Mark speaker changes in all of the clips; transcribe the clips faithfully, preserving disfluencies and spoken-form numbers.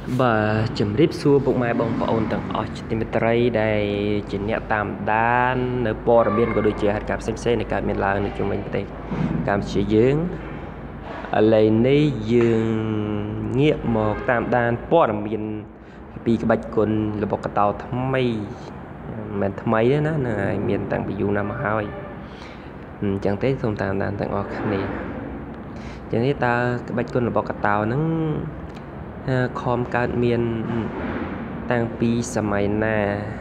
Speaker 1: Bà chấm rip xua bụng mai bông ôn tầng ở trên mặt trời đây chỉ nhẹ tạm đan ở bờ biển của đôi trẻ hạt cạp xem xem này cả miền Lào này chúng mình đây cảm chỉ dưỡng ở đây này dương nghĩa một tạm đan bờ biển bị cái bạch cồn là bọc tàu thấm mây mình thấm mây đó nó miền tầng bị du nam hai chẳng thấy không tạm đan tầng ở này chẳng thấy ta cái bạch cồn là bọc tàu nóคอมการเมียนตั้งปีสมัยนา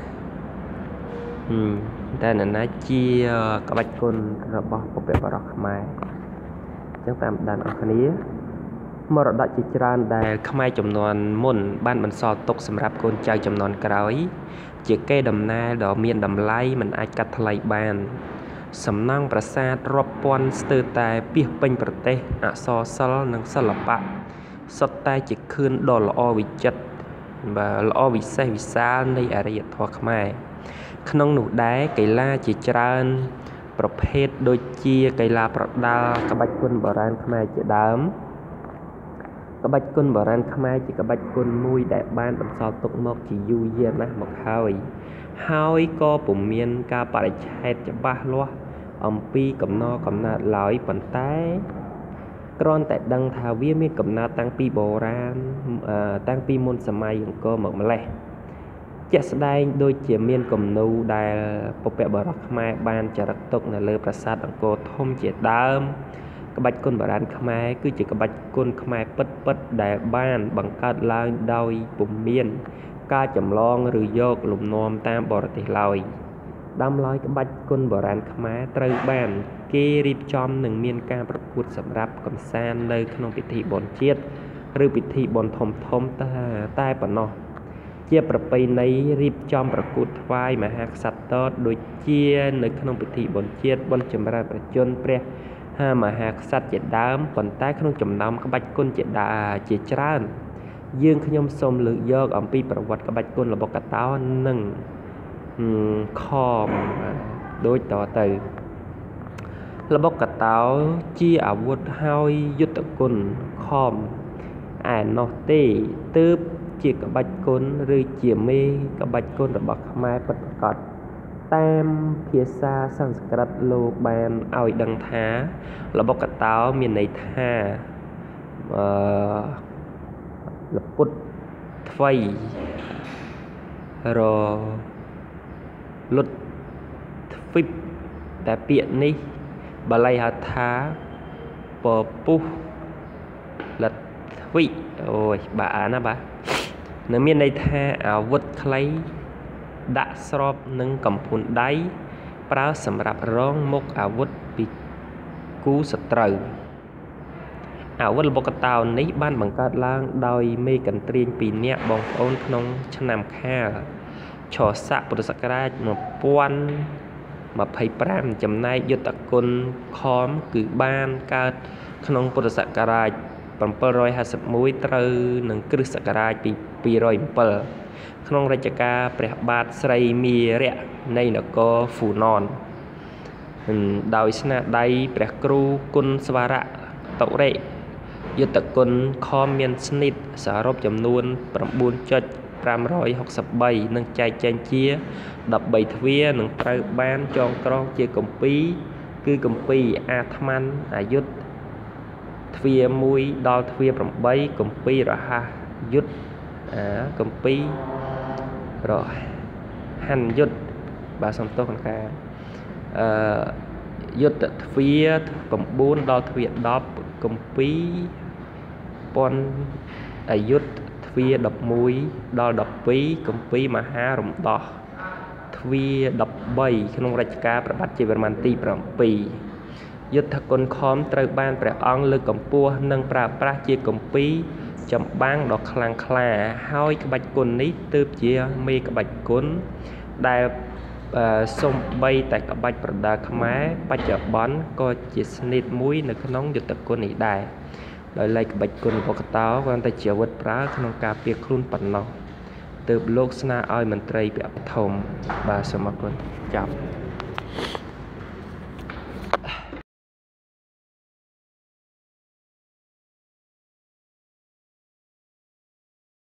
Speaker 1: แต่นั่นนะเจียกบัดคนระบอบปเปบรอกมาจังตามดันออกนี้มรดกจิตรานได้ขมายจำนวนมุ่นบ้านมันสอดตกสำหรับคนใจจำนวนกร้อยเจียแก้ดำนาดอกเมียนดำไล่มันอาจกัดทลายบ้านสำนักประสาทรบปอนสเตอร์ตายเปียเป็นประเทศอักษรสลนังสลับปะสดใต้จิตคืนดอลอวิจัดvà lo vì xe vì saoในอารยธรรมខ្មែរក្នុងនោះដែរកីឡាជាច្រើនប្រភេទដូចជាកីឡាប្រដាល់ក្បាច់គុនបុរាណខ្មែរជាដើមក្បាច់គុនបុរាណខ្មែរជាក្បាច់គុនមួយដែលបានបន្សល់ទុកមកជាយូរយារណាស់មកហើយហើយក៏ពុំមានការបរិច្ឆេទច្បាស់លាស់អំពីកំណត់កំណត់ឡើយប៉ុន្តែគ្រាន់តែដឹងថាវាមានកំណត់តាំងពីបុរាណតាំងពីមុនសម័យអង្គរមកម្លេះជាក់ស្ដែងដូចជាមានគំនូរដែលពពកបរោះខ្មែរបានចារឹកទុកនៅលើប្រាសាទអង្គរធំជាដើមក្បាច់គុនបុរាណខ្មែរគឺជាក្បាច់គុនខ្មែរពិតពិតដែលបានបង្កើតឡើងដោយពុំមានការចម្លងឬយកលំនាំតាមបរទេសឡើយដើមឡើយក្បាច់គុនបុរាណខ្មែរត្រូវបានគេរៀបចំនិងមានការប្រកួតសម្រាប់កំសាន្តនៅក្នុងពិធីបុណ្យជាតិឬពិធីបុណ្យធំធំតែប៉ុណ្ណោះជាប្រពៃណីរៀបចំប្រកួតថ្វាយមហាក្សត្រតដូចជានៅក្នុងពិធីបុណ្យជាតិបុណ្យចម្រើនប្រជជនព្រះមហាក្សត្រជាដើមប៉ុន្តែក្នុងចំណោមក្បាច់គុនជាដើមជាច្រើនយើងខ្ញុំសូមលើកយកអំពីប្រវត្តិក្បាច់គុនល្បុក្កតោនិងខមដូចតទៅល្បុក្កតោជាអាវុធហើយយុទ្ធគុនខមឯណោះទេទើបជាក្បាច់គុនឬជាមេក្បាច់គុនរបស់ខ្មែរពិតប្រាកដតាមភាសាសំស្ក្រឹតលោកបានឲ្យដឹងថាល្បុក្កតោមានន័យថាអឺលពុតថ្វីរលុតទ្វីបតែពាក្យនេះបាលីហៅថាពពុះលិតទ្វីអូយបាអាណាបាទនៅមានន័យថាអាវុធខ្លីដាក់ស្របនឹងកំភួនដៃប្រើសម្រាប់រងមុខអាវុធពីគូសត្រូវអាវុធល្បុក្កតោនេះបានបង្កើតឡើងដោយមេកន្ទ្រាញពីរនាក់បងប្អូនក្នុងឆ្នាំខាលឆស័កពុទ្ធសករាជmột nghìnម្ភៃប្រាំចំណែកយុទ្ធគុនខមគឺបានកើតក្នុងពុទ្ធសករាជbảyห้าmộtត្រូវនឹងគ្រិស្តសករាជពីពីរយbảyក្នុងរជ្ជកាលព្រះបាទស្រីមារៈនៃនគរហ្វូណនដោយស្នាដៃព្រះគ្រូគុណស្វរៈតុរេយុទ្ធគុនខមមានស្និតសរុបចំនួន9.563នឹងចែកចែងជា13ទ្វារនឹងត្រូវបានចងក្រងជាគម្ពីរគឺគម្ពីរអាត្ម័នអាយុទ្ធទ្វារមួយដល់ទ្វារeightគម្ពីររហ័សយុទ្ធអាគម្ពីររហ័នយុទ្ធបាទសំទោសខាងការអឺយុទ្ធទ្វារnineដល់ទ្វារtenគម្ពីរពន្ធអាយុទ្ធទ្វារelevenដល់twelveគម្ពីរមហារំដោះទ្វារthirteenក្នុងរជ្ជកាលព្រះបាទជ័យវរ្ម័នទីsevenយុទ្ធគុនខមត្រូវបានព្រះអង្គលើកកម្ពស់និងប្រើប្រាស់ជាគម្ពីរចម្បាំងដ៏ខ្លាំងក្លាហើយក្បាច់គុននេះទើបជាមេក្បាច់គុនដែលសំបីតែក្បាច់ប្រដាល់ខ្មែរបច្ចុប្បន្នក៏ជាស្និតមួយនៅក្នុងយុទ្ធគុននេះដែរដោយឡែកក្បាច់គុនល្បុក្កតោគ្រាន់តែជាអាវុធប្រើក្នុងការពារខ្លួនប៉ុណ្ណោះទើបលោកស្នើឲ្យមន្ត្រីពាក់បឋមបាទសូមអរគុណចាប់